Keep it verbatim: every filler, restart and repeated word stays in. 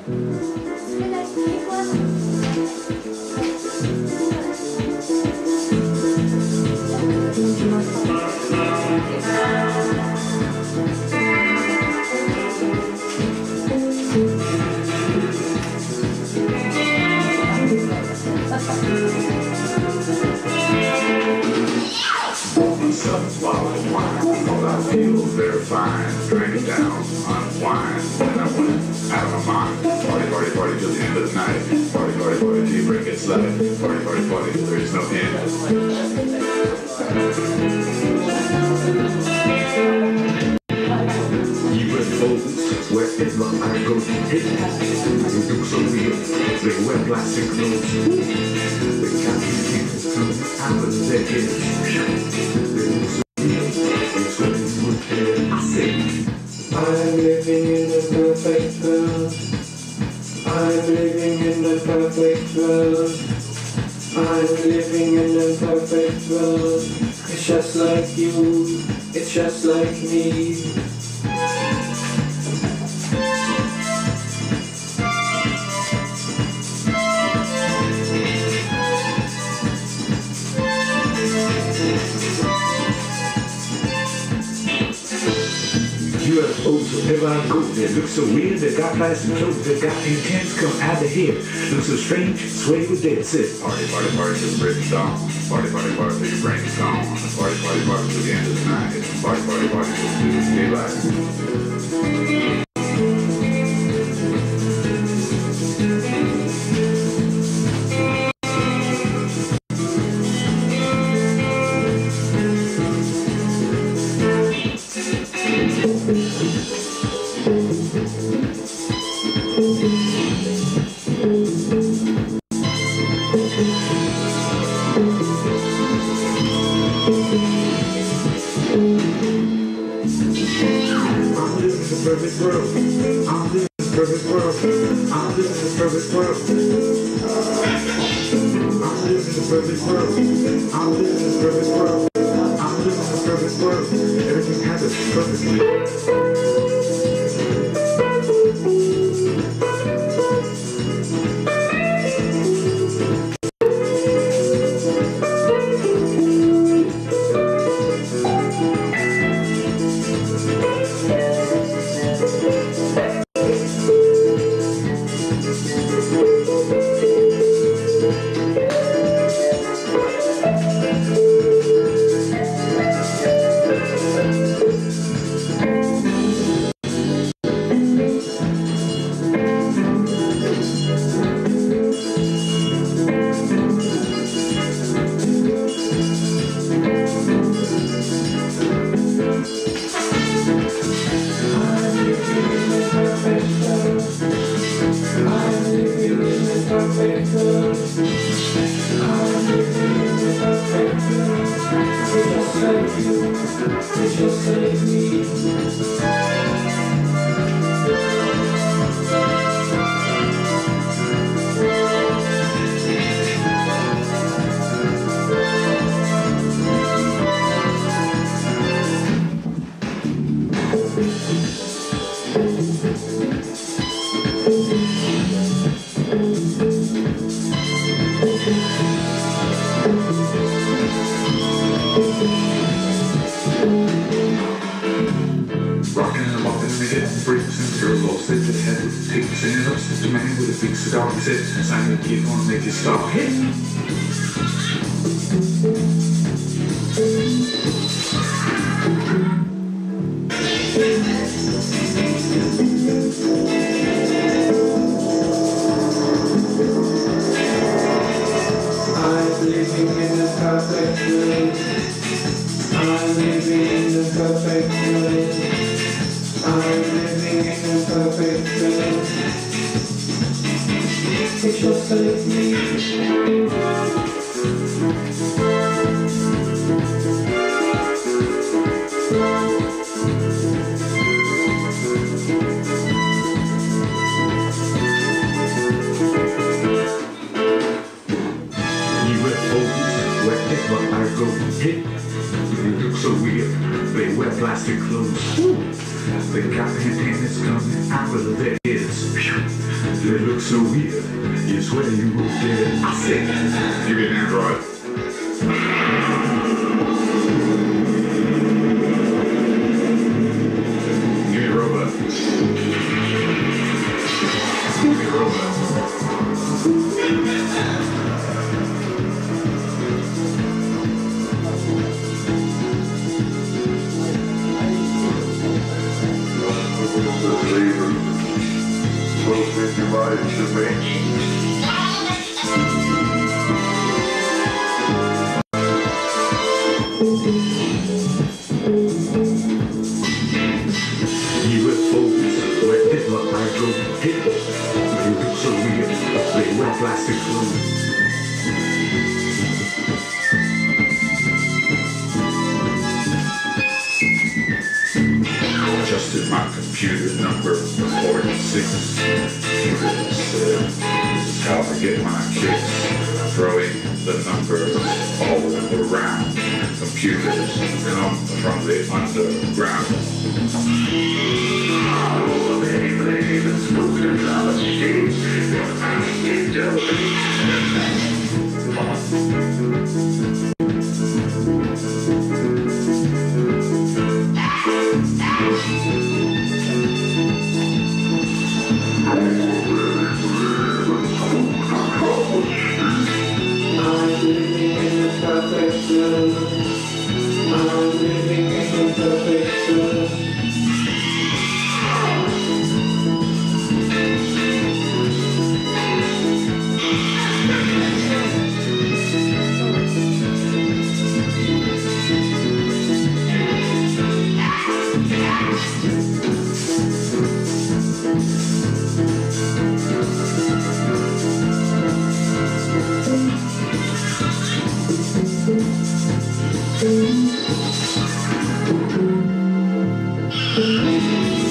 So weird, they got plastic clothes, they got intense come out of here. Look so strange, sway with dead sit. Party, party, party till the break of dawn. Party, party, party till your brain is gone. Party, party, party till the end of the night. Party, party, party till the daylight. They look so weird. You swear you moved in. I said, give me an android. Give me a robot. Give me a robot. U F Os, where it look like go hit. They look so weird, they wear plastic clothes. Adjusted my computer number forty-six. Computer said, this is how I get my kicks. Throwing the numbers all around. Computers come from the underground. Oh, baby, baby, smoking on the street. Thank you.